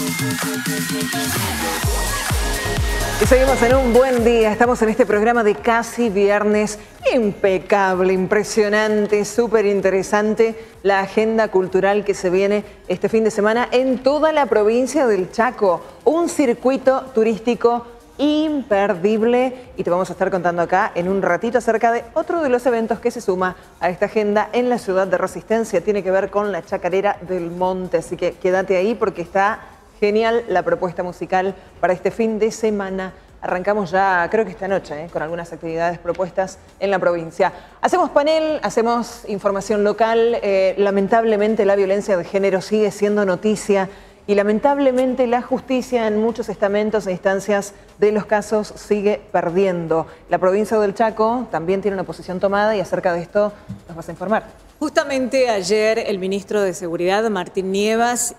Y seguimos en un buen día, estamos en este programa de Casi Viernes, impecable, impresionante, súper interesante la agenda cultural que se viene este fin de semana en toda la provincia del Chaco, un circuito turístico imperdible y te vamos a estar contando acá en un ratito acerca de otro de los eventos que se suma a esta agenda en la ciudad de Resistencia, tiene que ver con la Chacarera del Monte, así que quédate ahí porque está genial la propuesta musical para este fin de semana. Arrancamos ya, creo que esta noche, con algunas actividades propuestas en la provincia. Hacemos panel, hacemos información local. Lamentablemente la violencia de género sigue siendo noticia y lamentablemente la justicia en muchos estamentos e instancias de los casos sigue perdiendo. La provincia del Chaco también tiene una posición tomada y acerca de esto nos vas a informar. Justamente ayer el ministro de Seguridad, Martín Nievas,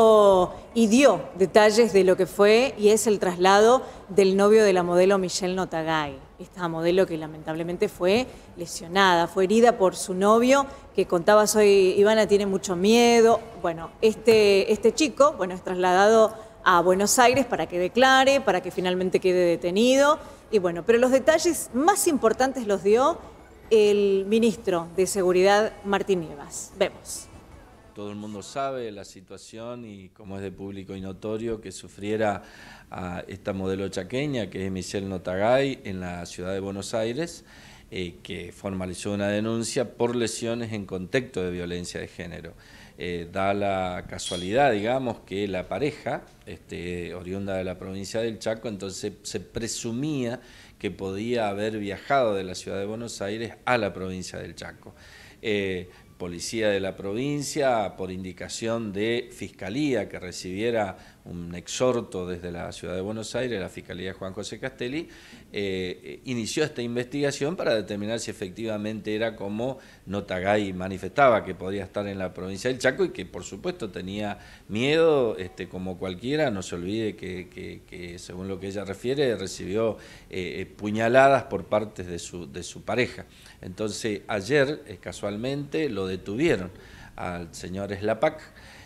dio detalles de lo que fue y es el traslado del novio de la modelo Michelle Notagay. Esta modelo que lamentablemente fue lesionada, fue herida por su novio, que contabas hoy, Ivana, tiene mucho miedo. Bueno, este chico, es trasladado a Buenos Aires para que declare, para que finalmente quede detenido. Y pero los detalles más importantes los dio el ministro de Seguridad, Martín Nievas. Vemos. Todo el mundo sabe la situación y como es de público y notorio que sufriera a esta modelo chaqueña, que es Michelle Notagay, en la ciudad de Buenos Aires, que formalizó una denuncia por lesiones en contexto de violencia de género. Da la casualidad, digamos, que la pareja, oriunda de la provincia del Chaco, entonces se presumía que podía haber viajado de la ciudad de Buenos Aires a la provincia del Chaco. Policía de la provincia, por indicación de Fiscalía, que recibiera un exhorto desde la ciudad de Buenos Aires, la Fiscalía de Juan José Castelli, inició esta investigación para determinar si efectivamente era como Notagay manifestaba, que podía estar en la provincia del Chaco y que por supuesto tenía miedo, como cualquiera. No se olvide que según lo que ella refiere, recibió puñaladas por parte de su pareja. Entonces ayer casualmente lo detuvieron al señor Slapak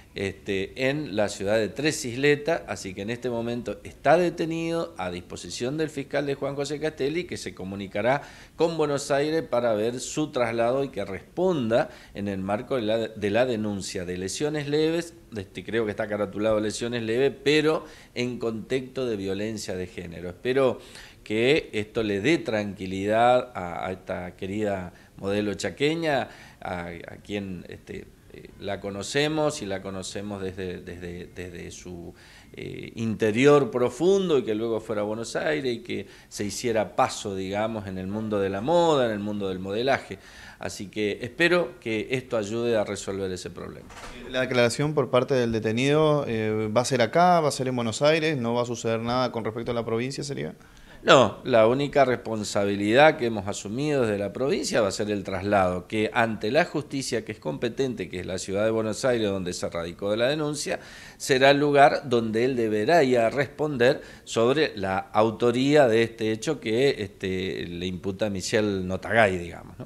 en la ciudad de Tres Isletas, así que en este momento está detenido a disposición del fiscal de Juan José Castelli, que se comunicará con Buenos Aires para ver su traslado y que responda en el marco de la denuncia de lesiones leves, creo que está caratulado lesiones leves, pero en contexto de violencia de género. Espero que esto le dé tranquilidad a esta querida modelo chaqueña, a quien la conocemos y la conocemos desde su interior profundo y que luego fuera a Buenos Aires y que se hiciera paso, digamos, en el mundo de la moda, en el mundo del modelaje. Así que espero que esto ayude a resolver ese problema. La declaración por parte del detenido va a ser acá, va a ser en Buenos Aires, no va a suceder nada con respecto a la provincia, ¿sería? No, la única responsabilidad que hemos asumido desde la provincia va a ser el traslado, que ante la justicia que es competente, que es la ciudad de Buenos Aires, donde se radicó de la denuncia, será el lugar donde él deberá ir a responder sobre la autoría de este hecho que le imputa a Michelle Notagay, digamos, ¿no?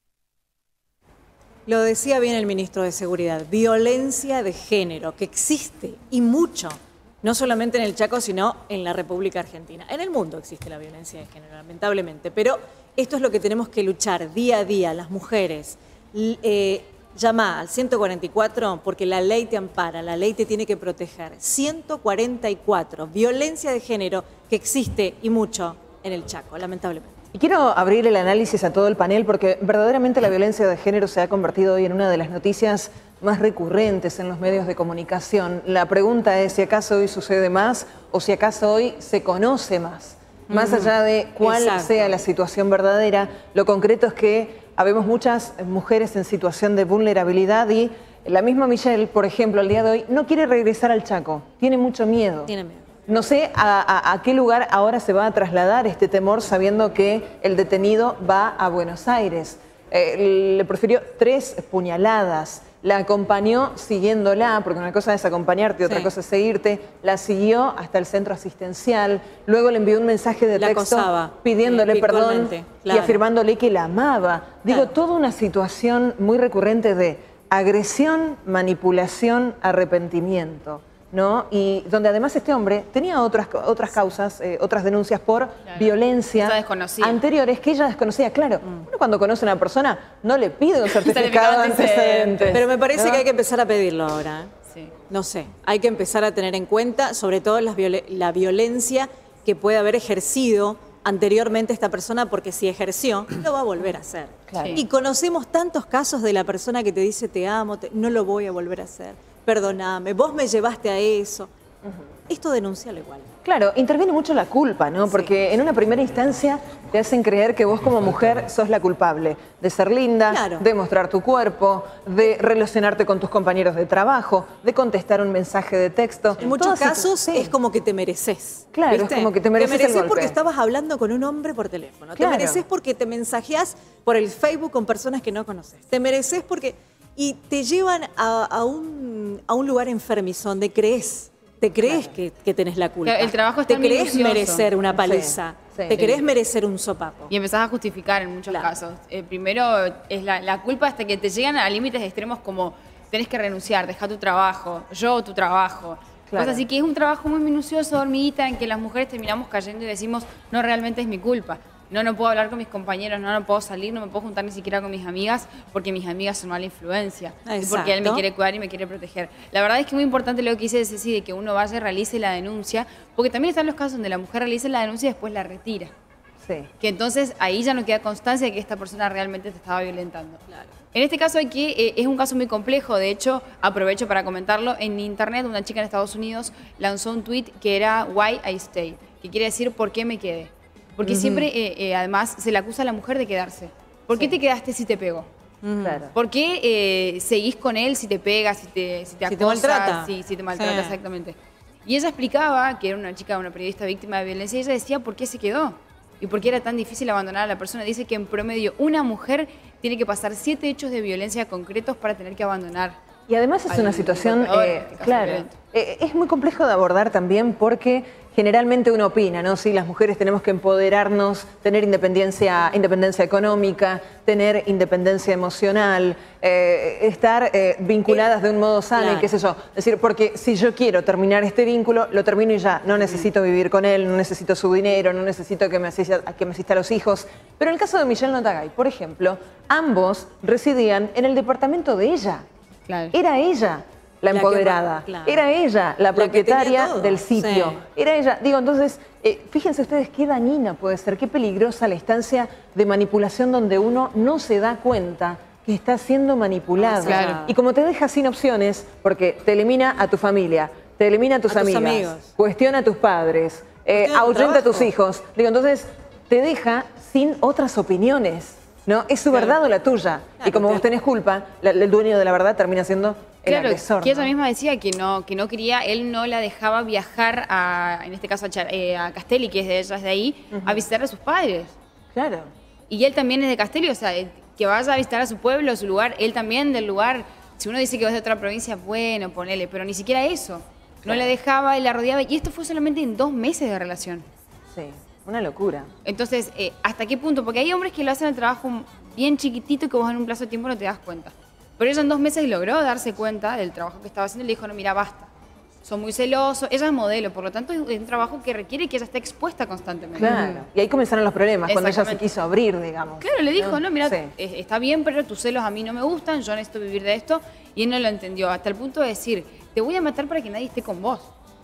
Lo decía bien el ministro de Seguridad, violencia de género, que existe y mucho. No solamente en el Chaco, sino en la República Argentina. En el mundo existe la violencia de género, lamentablemente, pero esto es lo que tenemos que luchar día a día, las mujeres. Llama al 144 porque la ley te ampara, la ley te tiene que proteger. 144, violencia de género que existe y mucho en el Chaco, lamentablemente. Y quiero abrir el análisis a todo el panel porque verdaderamente la violencia de género se ha convertido hoy en una de las noticias más recurrentes en los medios de comunicación. La pregunta es si acaso hoy sucede más o si acaso hoy se conoce más. Más allá de cuál sea la situación verdadera, lo concreto es que habemos muchas mujeres en situación de vulnerabilidad y la misma Michelle, por ejemplo, al día de hoy no quiere regresar al Chaco, tiene mucho miedo. Tiene miedo. No sé a qué lugar ahora se va a trasladar este temor sabiendo que el detenido va a Buenos Aires. Le profirió 3 puñaladas, la acompañó siguiéndola, porque una cosa es acompañarte y otra cosa es seguirte, la siguió hasta el centro asistencial, luego le envió un mensaje de texto pidiéndole perdón y afirmándole que la amaba. Digo, toda una situación muy recurrente de agresión, manipulación, arrepentimiento. ¿no? Y donde además este hombre tenía otras causas, otras denuncias por violencia anteriores que ella desconocía. Claro, uno cuando conoce a una persona no le pide un certificado de antecedentes. Pero me parece que hay que empezar a pedirlo ahora. Sí. No sé, hay que empezar a tener en cuenta sobre todo la violencia que puede haber ejercido anteriormente esta persona, porque si ejerció, lo va a volver a hacer. Claro. Y conocemos tantos casos de la persona que te dice te amo, no lo voy a volver a hacer. Perdóname, vos me llevaste a eso. Esto denúncialo igual. Claro, interviene mucho la culpa, ¿no? Porque en una primera instancia te hacen creer que vos como mujer sos la culpable de ser linda, de mostrar tu cuerpo, de relacionarte con tus compañeros de trabajo, de contestar un mensaje de texto. En muchos casos es como que te mereces. Claro, ¿viste? Es como que te mereces el golpe. Porque estabas hablando con un hombre por teléfono. Claro. Te mereces porque te mensajeás por el Facebook con personas que no conoces. Te mereces porque... Y te llevan a un lugar enfermizo donde crees. Te crees que tenés la culpa. El trabajo está te crees merecer una paliza. Te crees merecer un sopapo. Y empezás a justificar en muchos casos. Primero es la culpa hasta que te llegan a límites extremos como tenés que renunciar, dejar tu trabajo, tu trabajo. Pues así que es un trabajo muy minucioso, hormiguita, en que las mujeres terminamos cayendo y decimos, no, realmente es mi culpa. No puedo hablar con mis compañeros, no puedo salir, no me puedo juntar ni siquiera con mis amigas porque mis amigas son mala influencia. Y porque él me quiere cuidar y me quiere proteger. La verdad es que es muy importante lo que dice Ceci, de que uno vaya y realice la denuncia, porque también están los casos donde la mujer realiza la denuncia y después la retira. Sí. Que entonces ahí ya no queda constancia de que esta persona realmente te estaba violentando. Claro. En este caso es un caso muy complejo, de hecho, aprovecho para comentarlo, en internet una chica en Estados Unidos lanzó un tweet que era Why I Stay, que quiere decir ¿por qué me quedé? Porque siempre, además, se le acusa a la mujer de quedarse. ¿Por qué te quedaste si te pegó? Claro. ¿Por qué seguís con él si te pega, si te acosa, te maltrata? Si te maltrata, exactamente. Y ella explicaba, que era una chica, una periodista víctima de violencia, y ella decía por qué se quedó y por qué era tan difícil abandonar a la persona. Dice que en promedio una mujer tiene que pasar 7 hechos de violencia concretos para tener que abandonar. Y además es una situación, claro, es muy complejo de abordar también porque generalmente uno opina, ¿no? Sí, las mujeres tenemos que empoderarnos, tener independencia económica, tener independencia emocional, estar vinculadas de un modo sano y qué sé yo. Es decir, porque si yo quiero terminar este vínculo, lo termino y ya. No necesito vivir con él, no necesito su dinero, no necesito que me asista a los hijos. Pero en el caso de Michelle Notagay, por ejemplo, ambos residían en el departamento de ella. Claro. Era ella la empoderada, era ella la propietaria del sitio, era ella. Digo, entonces, fíjense ustedes qué dañina puede ser, qué peligrosa la instancia de manipulación donde uno no se da cuenta que está siendo manipulado. Claro. Y como te deja sin opciones, porque te elimina a tu familia, te elimina a tus amigos, cuestiona a tus padres, ahuyenta a tus hijos. Digo, entonces, te deja sin otras opiniones, ¿no? Es su verdad o la tuya. Y como vos tenés culpa, el dueño de la verdad termina siendo el agresor, que ella misma decía que no quería, él no la dejaba viajar en este caso a Castelli, que es de ellas de ahí, a visitar a sus padres. Claro. Y él también es de Castelli, o sea, que vaya a visitar a su pueblo, a su lugar, él también del lugar. Si uno dice que vas de otra provincia, bueno, ponele, pero ni siquiera eso. No la dejaba y la rodeaba. Y esto fue solamente en 2 meses de relación. Sí, una locura. Entonces, ¿hasta qué punto? Porque hay hombres que lo hacen el trabajo bien chiquitito y que vos en un plazo de tiempo no te das cuenta. Pero ella en 2 meses logró darse cuenta del trabajo que estaba haciendo y le dijo, no, mira, basta. Son muy celosos. Ella es modelo, por lo tanto es un trabajo que requiere que ella esté expuesta constantemente. Claro. Y ahí comenzaron los problemas, cuando ella se quiso abrir, digamos. Claro, le dijo, no, mira, está bien, pero tus celos a mí no me gustan, yo necesito vivir de esto. Y él no lo entendió, hasta el punto de decir, te voy a matar para que nadie esté con vos.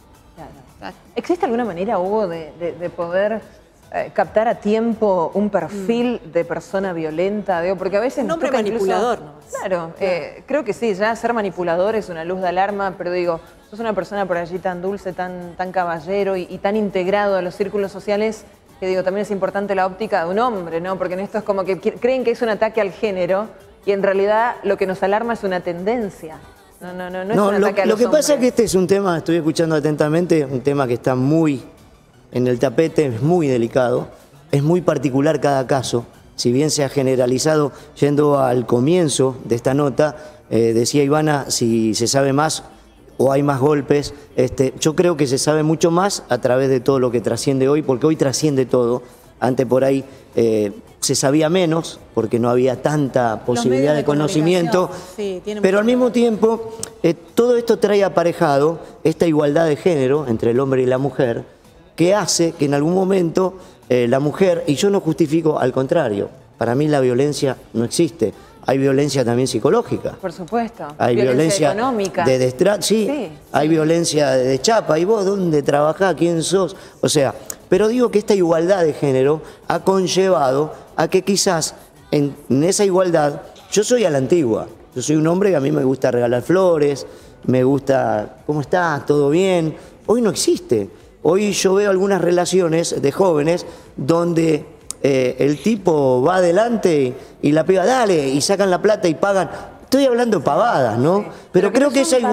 Claro. ¿Existe alguna manera, Hugo, de poder captar a tiempo un perfil de persona violenta? Digo, porque a veces un hombre manipulador, ¿no? Claro, creo que sí, ya ser manipulador es una luz de alarma, pero digo, sos una persona por allí tan dulce, tan caballero y tan integrado a los círculos sociales, que digo, también es importante la óptica de un hombre, ¿no? Porque en esto es como que creen que es un ataque al género y en realidad lo que nos alarma es una tendencia. No es un ataque a los Lo que hombres. pasa es que este es un tema, estoy escuchando atentamente, un tema que está muy en el tapete, es muy delicado, es muy particular cada caso. Si bien se ha generalizado, yendo al comienzo de esta nota, decía Ivana, si se sabe más o hay más golpes, yo creo que se sabe mucho más a través de todo lo que trasciende hoy, porque hoy trasciende todo. Antes por ahí se sabía menos porque no había tanta posibilidad de conocimiento, sí, pero al mismo tiempo todo esto trae aparejado esta igualdad de género entre el hombre y la mujer, que hace que en algún momento la mujer, y yo no justifico, al contrario, para mí la violencia no existe. Hay violencia también psicológica. Por supuesto. Hay violencia económica. De destrato, sí. Hay violencia de chapa. ¿Y vos dónde trabajás? ¿Quién sos? O sea, pero digo que esta igualdad de género ha conllevado a que quizás en esa igualdad, yo soy a la antigua. Yo soy un hombre que a mí me gusta regalar flores, me gusta, ¿cómo estás? ¿Todo bien? Hoy no existe. Hoy yo veo algunas relaciones de jóvenes donde el tipo va adelante y la piba, dale, y sacan la plata y pagan. Estoy hablando pavadas, ¿no? Sí. Pero creo que esa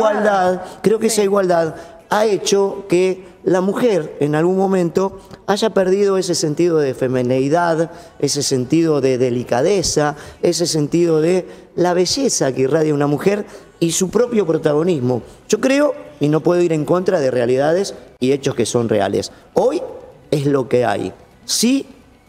igualdad ha hecho que la mujer en algún momento haya perdido ese sentido de femineidad, ese sentido de delicadeza, ese sentido de la belleza que irradia una mujer y su propio protagonismo. Yo creo, y no puedo ir en contra de realidades y hechos que son reales. Hoy es lo que hay. Sí,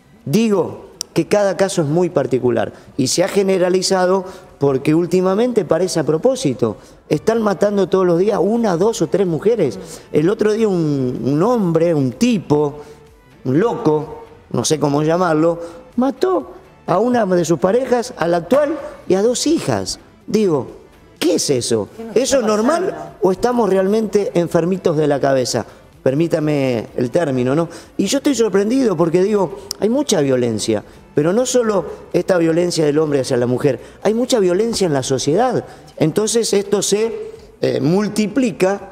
digo que cada caso es muy particular y se ha generalizado porque últimamente parece a propósito. Están matando todos los días 1, 2 o 3 mujeres. El otro día un hombre, un tipo, un loco, no sé cómo llamarlo, mató a una de sus parejas, a la actual y a 2 hijas. Digo, ¿qué es eso? ¿Eso es normal o estamos realmente enfermitos de la cabeza? Permítame el término, ¿no? Y yo estoy sorprendido porque digo, hay mucha violencia, pero no solo esta violencia del hombre hacia la mujer, hay mucha violencia en la sociedad. Entonces esto se multiplica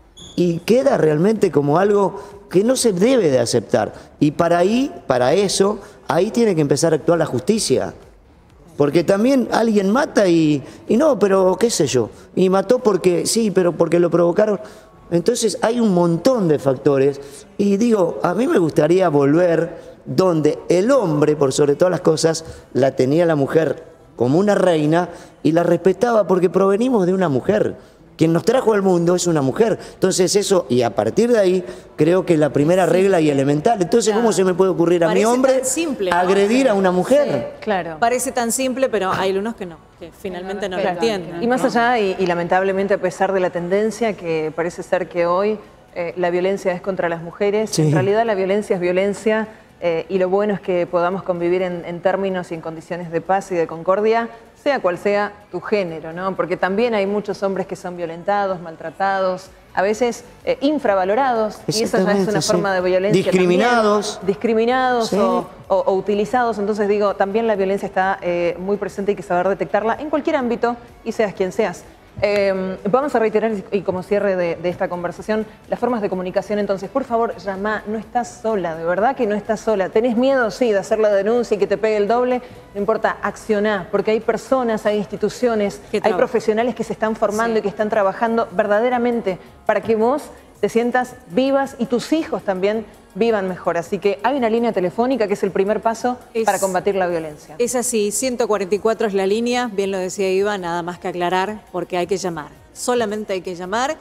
y queda realmente como algo que no se debe de aceptar. Y para eso, ahí tiene que empezar a actuar la justicia. Porque también alguien mata y no, pero qué sé yo, y mató porque, sí, pero porque lo provocaron. Entonces hay un montón de factores y digo, a mí me gustaría volver donde el hombre, por sobre todas las cosas, la tenía la mujer como una reina y la respetaba porque provenimos de una mujer. Quien nos trajo al mundo es una mujer. Entonces eso, y a partir de ahí, creo que la primera regla y elemental. Entonces, ¿cómo se me puede ocurrir a mi hombre agredir a una mujer? Sí, claro. Parece tan simple, pero hay algunos que no, que finalmente no lo entienden. Y más allá, y lamentablemente a pesar de la tendencia que parece ser que hoy la violencia es contra las mujeres, Sí. en realidad la violencia es violencia y lo bueno es que podamos convivir en términos y en condiciones de paz y de concordia, sea cual sea tu género, ¿no? Porque también hay muchos hombres que son violentados, maltratados, a veces infravalorados, y eso ya es una forma de violencia. Discriminados. También, discriminados Sí. o utilizados. Entonces digo, también la violencia está muy presente y hay que saber detectarla en cualquier ámbito y seas quien seas. Vamos a reiterar, y como cierre de esta conversación, las formas de comunicación. Entonces, por favor, llama, no estás sola, de verdad que no estás sola. ¿Tenés miedo? Sí, de hacer la denuncia y que te pegue el doble. No importa, accioná, porque hay personas, hay instituciones, hay profesionales que se están formando y que están trabajando verdaderamente para que vos te sientas vivas y tus hijos también vivan mejor. Así que hay una línea telefónica que es el primer paso para combatir la violencia. Es así, 144 es la línea, bien lo decía Iva, nada más que aclarar, porque hay que llamar. Solamente hay que llamar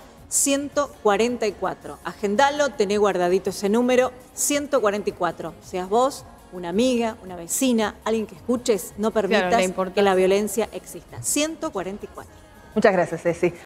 144. Agendalo, tené guardadito ese número, 144. Seas vos, una amiga, una vecina, alguien que escuches, no permitas que la violencia exista. 144. Muchas gracias, Ceci.